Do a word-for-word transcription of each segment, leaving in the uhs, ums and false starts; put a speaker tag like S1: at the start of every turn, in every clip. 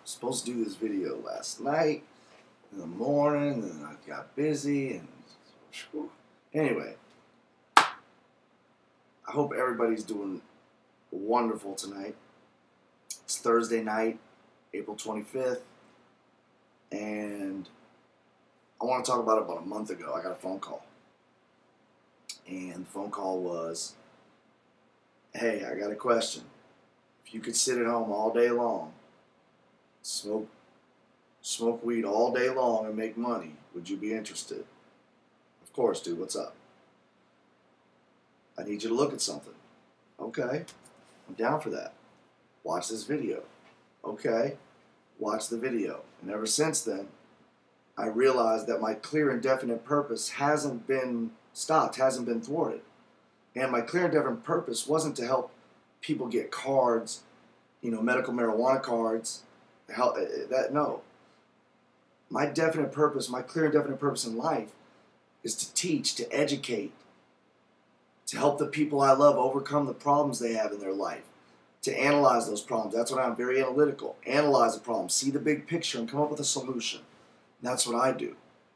S1: supposed to do this video last night, in the morning, and then I got busy, and whew. Anyway, I hope everybody's doing wonderful tonight. It's Thursday night, April twenty-fifth, and I want to talk about it. About a month ago, I got a phone call, and the phone call was, hey, I got a question. If you could sit at home all day long, smoke smoke weed all day long and make money, would you be interested? Of course, dude, what's up? I need you to look at something. Okay, I'm down for that. Watch this video. Okay, watch the video. And ever since then, I realized that my clear and definite purpose hasn't been stopped, hasn't been thwarted. And my clear and definite purpose wasn't to help people get cards, you know, medical marijuana cards. Help, that no. My definite purpose, my clear and definite purpose in life is to teach, to educate, to help the people I love overcome the problems they have in their life, to analyze those problems. That's what I'm very analytical. Analyze the problem, see the big picture, and come up with a solution. And that's what I do.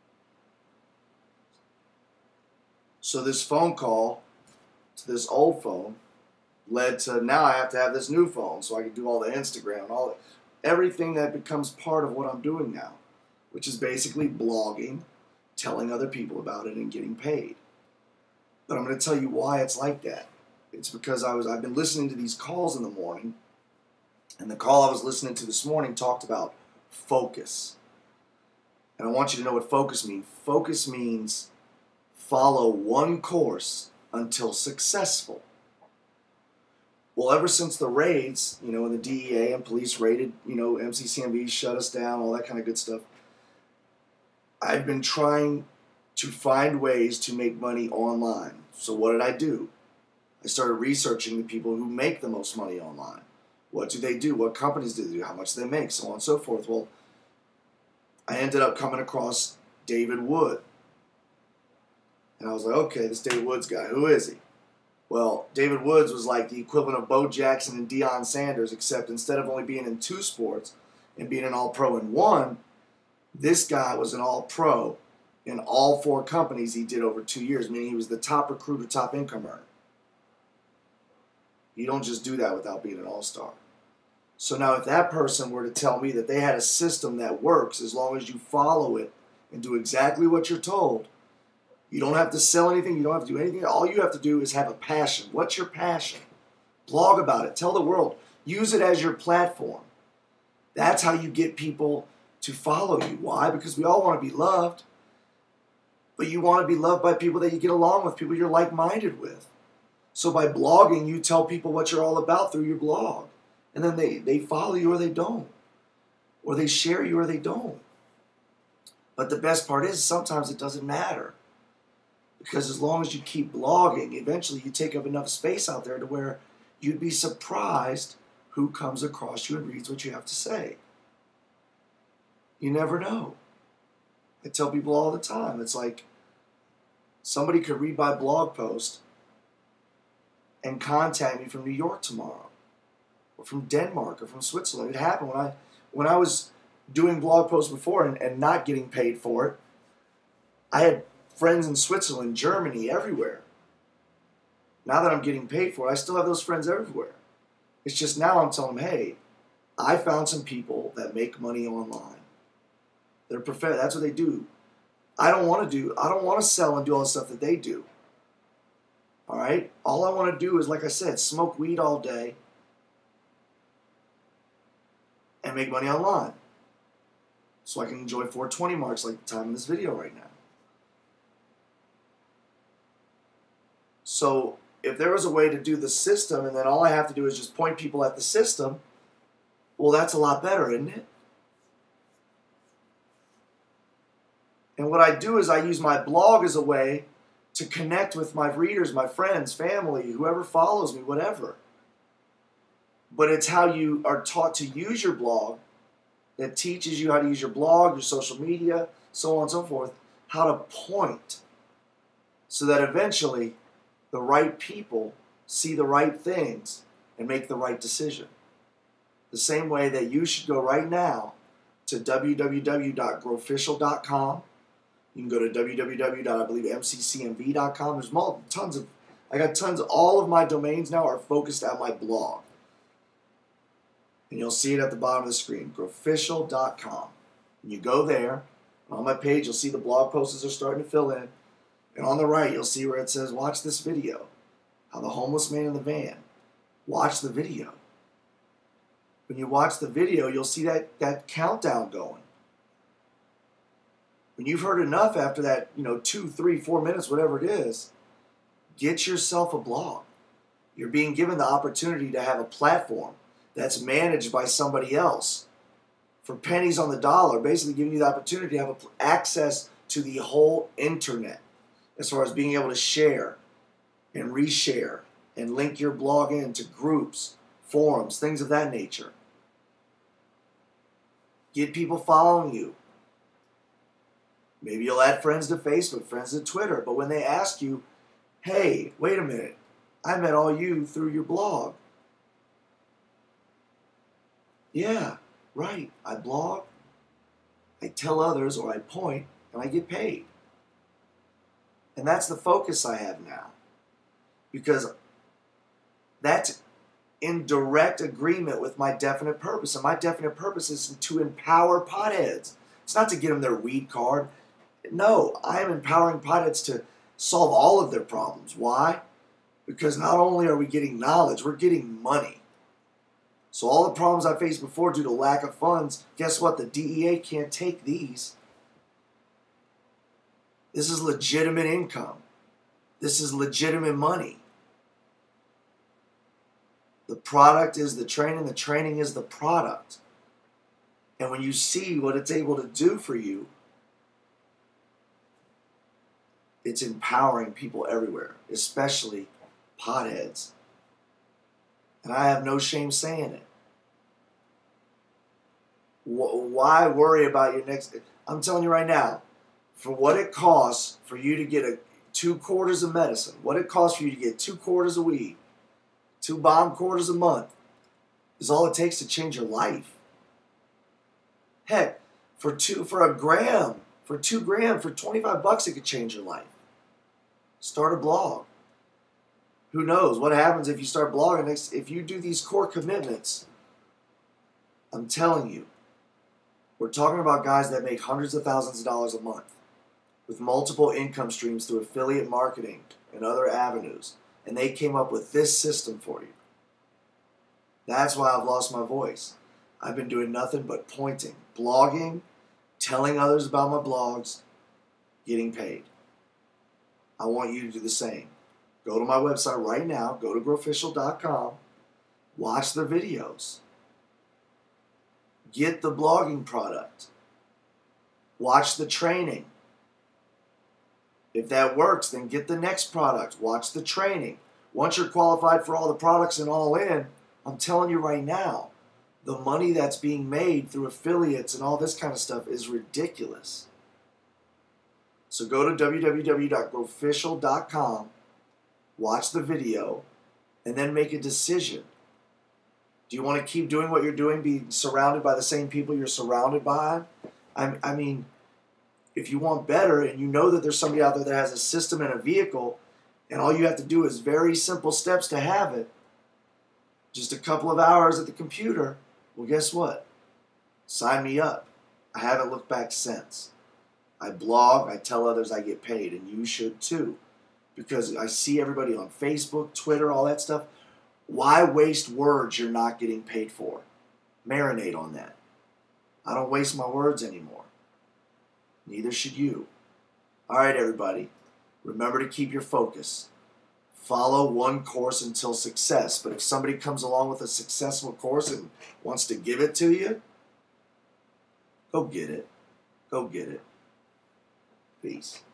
S1: So this phone call to this old phone led to now I have to have this new phone so I can do all the Instagram, all the, everything that becomes part of what I'm doing now, which is basically blogging, telling other people about it, and getting paid. But I'm going to tell you why it's like that. It's because I was I've been listening to these calls in the morning, and the call I was listening to this morning talked about focus. And I want you to know what focus means. Focus means follow one course until successful. Well, ever since the raids, you know, when the D E A and police raided, you know, M C C M B shut us down, all that kind of good stuff, I've been trying to find ways to make money online. So what did I do? I started researching the people who make the most money online. What do they do? What companies do they do? How much do they make? So on and so forth. Well, I ended up coming across David Wood. And I was like, okay, this David Woods guy, who is he? Well, David Woods was like the equivalent of Bo Jackson and Deion Sanders, except instead of only being in two sports and being an all-pro in one, this guy was an all-pro in all four companies he did over two years, meaning he was the top recruiter, top income earner. You don't just do that without being an all-star. So now if that person were to tell me that they had a system that works as long as you follow it and do exactly what you're told, you don't have to sell anything, you don't have to do anything. All you have to do is have a passion. What's your passion? Blog about it. Tell the world. Use it as your platform. That's how you get people to follow you. Why? Because we all want to be loved. But you want to be loved by people that you get along with, people you're like-minded with. So by blogging, you tell people what you're all about through your blog. And then they, they follow you or they don't. Or they share you or they don't. But the best part is sometimes it doesn't matter. Because as long as you keep blogging, eventually you take up enough space out there to where you'd be surprised who comes across you and reads what you have to say. You never know. I tell people all the time, it's like somebody could read my blog post and contact me from New York tomorrow, or from Denmark, or from Switzerland. It happened when I when I was doing blog posts before and, and not getting paid for it. I had friends in Switzerland, Germany, everywhere. Now that I'm getting paid for it, I still have those friends everywhere. It's just now I'm telling them, hey, I found some people that make money online. They're prof- That's what they do. I don't want to do, I don't want to sell and do all the stuff that they do. All right? All I want to do is, like I said, smoke weed all day and make money online. So I can enjoy four twenty marks like the time in this video right now. So if there was a way to do the system and then all I have to do is just point people at the system, well, that's a lot better, isn't it? And what I do is I use my blog as a way to connect with my readers, my friends, family, whoever follows me, whatever. But it's how you are taught to use your blog that teaches you how to use your blog, your social media, so on and so forth, how to point so that eventually the right people see the right things and make the right decision. The same way that you should go right now to w w w dot grow official dot com. You can go to w w w dot m c c m v dot com. There's multiple, tons of, I got tons of, all of my domains now are focused at my blog. And you'll see it at the bottom of the screen, grow official dot com. And you go there, on my page you'll see the blog posts are starting to fill in. And on the right you'll see where it says, watch this video. How the homeless man in the van. Watch the video. When you watch the video, you'll see that, that countdown going. When you've heard enough after that, you know, two, three, four minutes, whatever it is, get yourself a blog. You're being given the opportunity to have a platform that's managed by somebody else for pennies on the dollar, basically giving you the opportunity to have access to the whole internet as far as being able to share and reshare and link your blog into groups, forums, things of that nature. Get people following you. Maybe you'll add friends to Facebook, friends to Twitter, but when they ask you, hey, wait a minute, I met all you through your blog. Yeah, right, I blog, I tell others, or I point, and I get paid. And that's the focus I have now. Because that's in direct agreement with my definite purpose. And my definite purpose is to empower potheads. It's not to get them their weed card. No, I am empowering potheads to solve all of their problems. Why? Because not only are we getting knowledge, we're getting money. So all the problems I faced before due to lack of funds, guess what? The D E A can't take these. This is legitimate income. This is legitimate money. The product is the training. The training is the product. And when you see what it's able to do for you, it's empowering people everywhere, especially potheads. And I have no shame saying it. Why worry about your next... I'm telling you right now, for what it costs for you to get a two quarters of medicine, what it costs for you to get two quarters of weed, two bomb quarters a month, is all it takes to change your life. Heck, for two, for a gram, for two gram, for twenty-five bucks, it could change your life. Start a blog. Who knows what happens if you start blogging? If you do these core commitments, I'm telling you, we're talking about guys that make hundreds of thousands of dollars a month with multiple income streams through affiliate marketing and other avenues. And they came up with this system for you. That's why I've lost my voice. I've been doing nothing but pointing, blogging, telling others about my blogs, getting paid. I want you to do the same. Go to my website right now, go to grow official dot com, watch the videos, get the blogging product, watch the training. If that works, then get the next product, watch the training. Once you're qualified for all the products and all in, I'm telling you right now, the money that's being made through affiliates and all this kind of stuff is ridiculous. So go to w w w dot grow official dot com, watch the video, and then make a decision. Do you want to keep doing what you're doing, be surrounded by the same people you're surrounded by? I, I mean, if you want better and you know that there's somebody out there that has a system and a vehicle, and all you have to do is very simple steps to have it, just a couple of hours at the computer, well, guess what? Sign me up. I haven't looked back since. I blog, I tell others I get paid, and you should too. Because I see everybody on Facebook, Twitter, all that stuff. Why waste words you're not getting paid for? Marinate on that. I don't waste my words anymore. Neither should you. All right, everybody. Remember to keep your focus. Follow one course until success. But if somebody comes along with a successful course and wants to give it to you, go get it. Go get it. Peace.